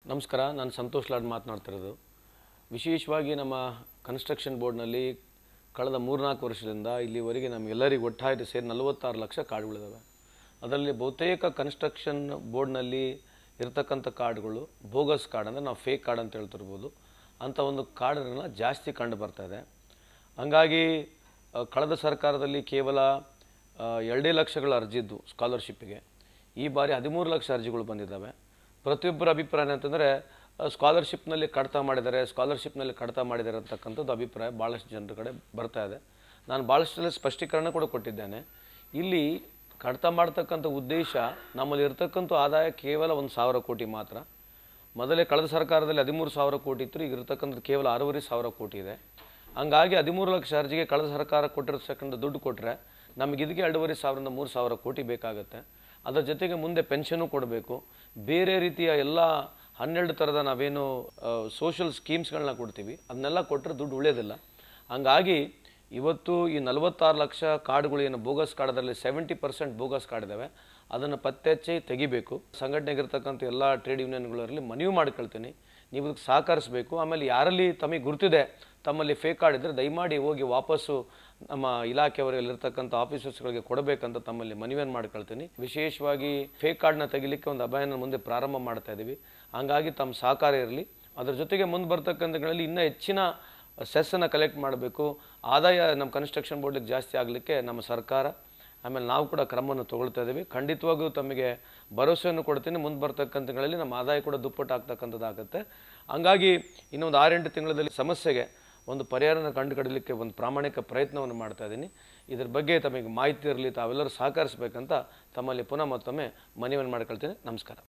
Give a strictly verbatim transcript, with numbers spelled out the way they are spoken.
ನಮಸ್ಕಾರ, ನಾನು ಸಂತೋಷ್ ಲಾಡ್ ಮಾತನಾಡ್ತಿರೋದು. ವಿಶೇಷವಾಗಿ ನಮ್ಮ ಕನ್ಸ್ಟ್ರಕ್ಷನ್ ಬೋರ್ಡ್ನಲ್ಲಿ ಕಳೆದ ಮೂರ್ನಾಲ್ಕು ವರ್ಷದಿಂದ ಇಲ್ಲಿವರೆಗೆ ನಮಗೆಲ್ಲರಿಗೂ ಒಟ್ಟಾಗಿ ಸೇರಿ ನಲವತ್ತಾರು ಲಕ್ಷ ಕಾರ್ಡ್ಗಳಿದ್ದಾವೆ. ಅದರಲ್ಲಿ ಬಹುತೇಕ ಕನ್ಸ್ಟ್ರಕ್ಷನ್ ಬೋರ್ಡ್ನಲ್ಲಿ ಇರತಕ್ಕಂಥ ಕಾರ್ಡ್ಗಳು ಬೋಗಸ್ ಕಾರ್ಡ್, ಅಂದರೆ ನಾವು ಫೇಕ್ ಕಾರ್ಡ್ ಅಂತ ಹೇಳ್ತಿರ್ಬೋದು, ಅಂಥ ಒಂದು ಕಾರ್ಡ್ಗಳನ್ನ ಜಾಸ್ತಿ ಕಂಡು ಬರ್ತಾಯಿದೆ. ಹಂಗಾಗಿ ಕಳೆದ ಸರ್ಕಾರದಲ್ಲಿ ಕೇವಲ ಎರಡೇ ಲಕ್ಷಗಳ ಅರ್ಜಿದ್ದು ಸ್ಕಾಲರ್ಶಿಪ್ಪಿಗೆ, ಈ ಬಾರಿ ಹದಿಮೂರು ಲಕ್ಷ ಅರ್ಜಿಗಳು ಬಂದಿದ್ದಾವೆ. ಪ್ರತಿಯೊಬ್ಬರ ಅಭಿಪ್ರಾಯ ಅಂತಂದರೆ ಸ್ಕಾಲರ್ಶಿಪ್ನಲ್ಲಿ ಕಡಿತ ಮಾಡಿದ್ದಾರೆ ಸ್ಕಾಲರ್ಶಿಪ್ನಲ್ಲಿ ಕಡಿತ ಮಾಡಿದ್ದಾರೆ ಅಂತಕ್ಕಂಥದ್ದು ಅಭಿಪ್ರಾಯ ಭಾಳಷ್ಟು ಜನರ ಕಡೆ ಬರ್ತಾ ಇದೆ. ನಾನು ಭಾಳಷ್ಟು ಸ್ಪಷ್ಟೀಕರಣ ಕೂಡ ಕೊಟ್ಟಿದ್ದೇನೆ. ಇಲ್ಲಿ ಕಡಿತ ಮಾಡ್ತಕ್ಕಂಥ ಉದ್ದೇಶ, ನಮ್ಮಲ್ಲಿ ಇರ್ತಕ್ಕಂಥ ಆದಾಯ ಕೇವಲ ಒಂದು ಸಾವಿರ ಕೋಟಿ ಮಾತ್ರ. ಮೊದಲೇ ಕಳೆದ ಸರ್ಕಾರದಲ್ಲಿ ಹದಿಮೂರು ಸಾವಿರ ಕೋಟಿ ಇತ್ತು, ಈಗ ಇರ್ತಕ್ಕಂಥದ್ದು ಕೇವಲ ಆರೂವರೆ ಸಾವಿರ ಕೋಟಿ ಇದೆ. ಹಂಗಾಗಿ ಹದಿಮೂರು ಲಕ್ಷ ಅರ್ಜಿಗೆ ಕಳೆದ ಸರ್ಕಾರ ಕೊಟ್ಟಿರ್ತಕ್ಕಂಥ ದುಡ್ಡು ಕೊಟ್ಟರೆ ನಮಗೆ ಇದಕ್ಕೆ ಎರಡೂವರೆ ಸಾವಿರದಿಂದ ಮೂರು ಸಾವಿರ ಕೋಟಿ ಬೇಕಾಗುತ್ತೆ. ಅದರ ಜೊತೆಗೆ ಮುಂದೆ ಪೆನ್ಷನು ಕೊಡಬೇಕು, ಬೇರೆ ರೀತಿಯ ಎಲ್ಲ ಹನ್ನೆರಡು ಥರದ ನಾವೇನು ಸೋಷಲ್ ಸ್ಕೀಮ್ಸ್ಗಳನ್ನ ಕೊಡ್ತೀವಿ, ಅದನ್ನೆಲ್ಲ ಕೊಟ್ಟರೆ ದುಡ್ಡು ಉಳಿಯೋದಿಲ್ಲ. ಹಂಗಾಗಿ ಇವತ್ತು ಈ ನಲವತ್ತಾರು ಲಕ್ಷ ಕಾರ್ಡ್ಗಳು ಏನು ಬೋಗಸ್ ಕಾರ್ಡ್, ಅದರಲ್ಲಿ ಸೆವೆಂಟಿ ಪರ್ಸೆಂಟ್ ಬೋಗಸ್ ಕಾರ್ಡ್ ಇದ್ದಾವೆ. ಅದನ್ನು ಪತ್ತೆ ಹಚ್ಚಿ ತೆಗಿಬೇಕು. ಸಂಘಟನೆಗಿರ್ತಕ್ಕಂಥ ಎಲ್ಲ ಟ್ರೇಡ್ ಯೂನಿಯನ್ಗಳಲ್ಲಿ ಮನವಿ ಮಾಡ್ಕೊಳ್ತೀನಿ, ನೀವು ಇದಕ್ಕೆ ಸಹಕರಿಸಬೇಕು. ಆಮೇಲೆ ಯಾರಲ್ಲಿ ತಮಗೆ ಗುರುತಿದೆ ತಮ್ಮಲ್ಲಿ ಫೇಕ್ ಕಾರ್ಡ್ ಇದ್ದರೆ ದಯಮಾಡಿ ಹೋಗಿ ವಾಪಸ್ಸು ನಮ್ಮ ಇಲಾಖೆಯವರಲ್ಲಿರ್ತಕ್ಕಂಥ ಆಫೀಸರ್ಸ್ಗಳಿಗೆ ಕೊಡಬೇಕಂತ ತಮ್ಮಲ್ಲಿ ಮನವಿಯನ್ನು ಮಾಡ್ಕೊಳ್ತೀನಿ. ವಿಶೇಷವಾಗಿ ಫೇಕ್ ಕಾರ್ಡ್ನ ತೆಗಿಲಿಕ್ಕೆ ಒಂದು ಅಭಿಯಾನ ಮುಂದೆ ಪ್ರಾರಂಭ ಮಾಡ್ತಾ ಇದ್ದೀವಿ. ಹಂಗಾಗಿ ತಮ್ಮ ಸಹಕಾರ ಇರಲಿ. ಅದರ ಜೊತೆಗೆ ಮುಂದೆ ಬರ್ತಕ್ಕಂಥಗಳಲ್ಲಿ ಇನ್ನೂ ಹೆಚ್ಚಿನ ಸೆಸ್ಸನ್ನು ಕಲೆಕ್ಟ್ ಮಾಡಬೇಕು. ಆದಾಯ ನಮ್ಮ ಕನ್ಸ್ಟ್ರಕ್ಷನ್ ಬೋರ್ಡಿಗೆ ಜಾಸ್ತಿ ಆಗಲಿಕ್ಕೆ ನಮ್ಮ ಸರ್ಕಾರ ಆಮೇಲೆ ನಾವು ಕೂಡ ಕ್ರಮವನ್ನು ತೊಗೊಳ್ತಾ ಇದ್ದೀವಿ. ಖಂಡಿತವಾಗಿಯೂ ತಮಗೆ ಭರವಸೆಯನ್ನು ಕೊಡ್ತೀನಿ, ಮುಂದೆ ಬರ್ತಕ್ಕಂಥಗಳಲ್ಲಿ ನಮ್ಮ ಆದಾಯ ಕೂಡ ದುಪ್ಪಟ್ಟು ಆಗ್ತಕ್ಕಂಥದ್ದಾಗುತ್ತೆ. ಹಂಗಾಗಿ ಇನ್ನೊಂದು ಆರೆಂಟು ತಿಂಗಳಲ್ಲಿ ಸಮಸ್ಯೆಗೆ ಒಂದು ಪರಿಹಾರನ ಕಂಡುಕಡಲಿಕ್ಕೆ ಒಂದು ಪ್ರಾಮಾಣಿಕ ಪ್ರಯತ್ನವನ್ನು ಮಾಡ್ತಾ ಇದ್ದೀನಿ. ಇದ್ರ ಬಗ್ಗೆ ತಮಗೆ ಮಾಹಿತಿ ಇರಲಿ, ತಾವೆಲ್ಲರೂ ಸಹಕರಿಸಬೇಕಂತ ತಮ್ಮಲ್ಲಿ ಪುನಃ ಮತ್ತೊಮ್ಮೆ ಮನವಿಯನ್ನು ಮಾಡ್ಕೊಳ್ತೀನಿ. ನಮಸ್ಕಾರ.